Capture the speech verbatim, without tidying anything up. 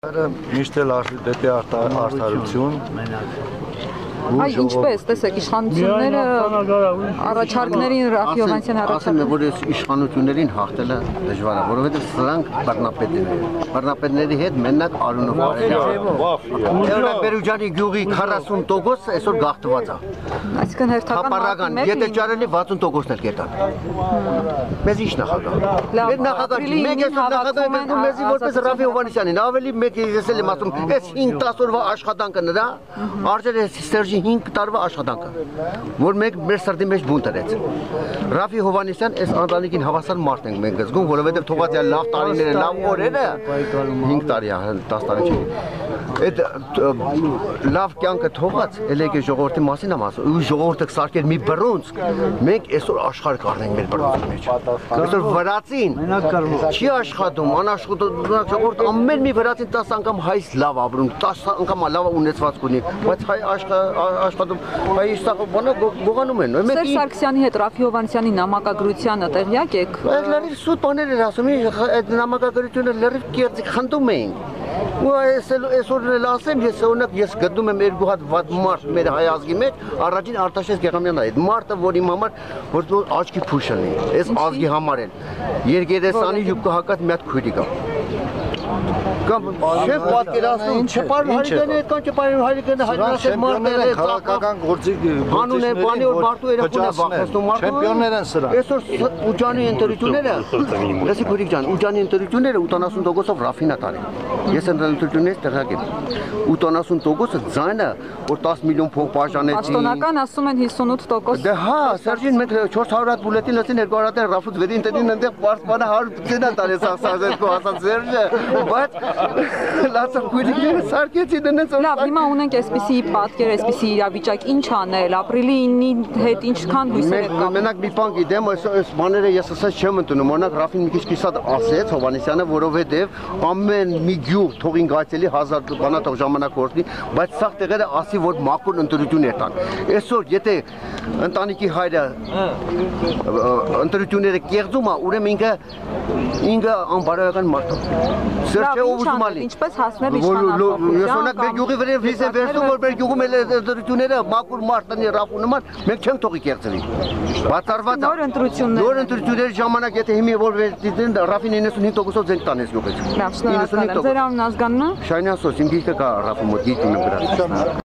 Միշտ էլ դեպի արդարություն Այ ինչպես, տեսեք, իշխանությունները առաջարկներին Ռաֆի Հովհաննիսյանը Ասեմ եմ, որ այս իշխանություններին հաղթելը դժվար է, որովհետև սրանք բռնապետներ են։ Բռնապետների հետ մենակ Արոնով արել է։ Բերուջանի գյուղի քառասուն տոկոս այսօր գաղթված է։ Այսինքն հերթական եթե ճարելի վաթսուն տոկոսն էլ կետան։ Մեզ ինչ նախագահ։ Մեր նախագահ, մեկ այսօր նախագահ եկում մեզի որպես Ռաֆի Հովհաննիսյանին, ավելի մեկ ես էլ եմ ասում, այս հինգ տասը օրվա աշխատանքը նրա, արժեր է Սերժի հինգ տարվա աշխատանքը, որ մենք մեր սրտի մեջ բուն տրեց։ Ռաֆի Հովհաննիսյան այս ընտանիքին հավասար մարդ ենք մենք զգում, որովհետև թողած է լավ տարիները, լավ օրերը, հինգ տարի է, տասը տարի չի։ Այդ լավ կյանքը թողած, էլ եկե ժողովրդի մասին եմ ասում, ու ժողովուրդը սարքեր մի բռունց, մենք այսօր աշխարհ կառնենք մեր բռունցի մեջ։ Այսօր վրացին չի աշխատում, անաշխատում ժողովուրդը ամեն մի վրացին տասը անգամ հայց լավ ապրում, տասը անգամ լավ ունեցվածք ունի, բայց հայ աշխատում, հայ իստախ բանը գողանում են։ Սերժ Սարգսյանի հետ Ռաֆի Հովհաննիսյանի նամակագրությանը տեղյակ եք։ Այդ լրիվ սուտ բաներ էր ասում, այդ նամակագրությունը լրիվ կեղծիք խնդում էին։ Ու այսօր էլ ասեմ, ես օրինակ ես գտնում եմ երկու հատ վատ մարդ մեր հայ ազգի մեջ, առաջին Արտաշես Գեղամյանն է, այդ մարդը, որ իմ համար որ աչքի փուշ ունի, այս ազգի համար են։ Երգերեսանի յուբկա հակած մի հատ քույրիկ է։ Կամ չեմ պատկերացնում, չպարում հայրիկները այդքան չպարում հայրիկները հայրենասեր մարդները քաղաքական գործի հանուն է բանի որ մարդու երեխուն է վախեցնում մարդու չեմպիոններ են սրա այսօր ուջանի ընտրությունները լսի քուրիկ ջան ուջանի ընտրությունները ութանասուն տոկոսով Ռաֆին է տարել ես ընտրություններից տեղյակ եմ ութանասուն տոկոսը ձայնը որ տասը միլիոն փող բաժանեցին Պաշտոնական ասում են հիսունութ տոկոս դե հա Սերժին մենք չորս հարյուր հատ բուլետին լսին երկու հարյուր հատ Ռաֆուց վերին տնին այնտեղ պարսպանը հարյուր ցենա տարեց ասած այդ ասած Սերժը բայց լացը քույրիկները սարքեցին դնեց լավ հիմա ունենք այսպիսի պատկեր այսպիսի իրավիճակ ինչ անել ապրիլի ինի հետ ինչքան հույսեր եք կապ մենակ մի բան գիտեմ այս բաները ես ասած չեմ ընդունում օրինակ Ռաֆին մի քիչ կիսատ ասեց Հովհաննիսյանը որովհետև ամեն մի գյուղ թողին գացելի հազար բանատող ժամանակ գործնի բայց սաղ տեղերը ասի որ մաքուր ընտրություն էր տան այսօր եթե ընտանիքի հայրը ընտրությունները կեղծում է ուրեմն ինքը ինքը անբարոյական մարդ է Սերժը ուզում ալի ինչպես հասնել իշխանապահության ես օրինակ մեր գյուղի վրա վիզ է վերցնում որ մեր գյուղում էլ ընտրությունները մաքուր մարդանի Ռաֆու նման մենք չենք թողի կեղծվի բացառված նոր ընտրություններ նոր ընտրությունների ժամանակ եթե հիմի որ դիտեն Ռաֆին իննսունհինգ տոկոսով ձենք տանես գյուղից լավ շնորհակալ եմ ձեր անուն ազգանունը Շայնյան Սոս իմ գիրքը կա Ռաֆու մոտ գիրք ունեմ գրած